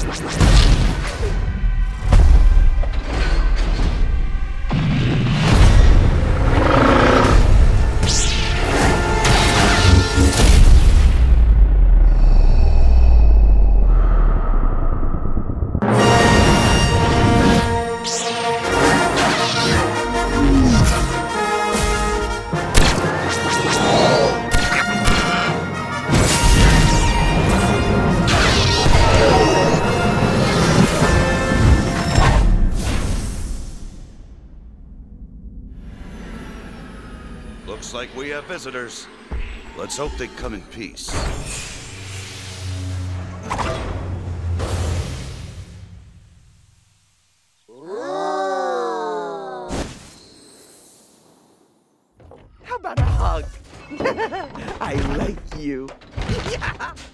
Looks like we have visitors. Let's hope they come in peace. How about a hug? I like you.